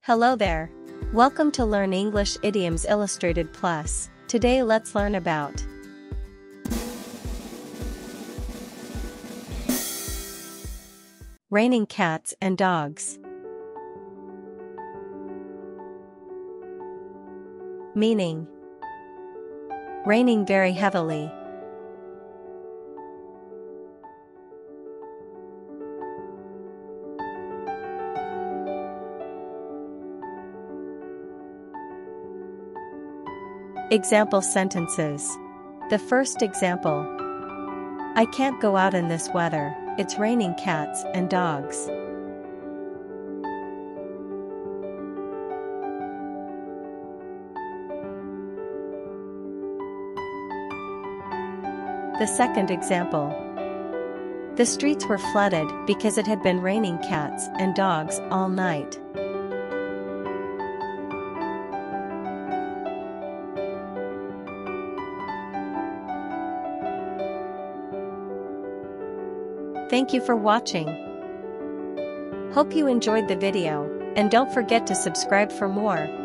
Hello there. Welcome to Learn English Idioms Illustrated Plus. Today let's learn about raining cats and dogs. Meaning: raining very heavily. Example sentences. The first example: I can't go out in this weather, it's raining cats and dogs. The second example: the streets were flooded because it had been raining cats and dogs all night. Thank you for watching. Hope you enjoyed the video, and don't forget to subscribe for more.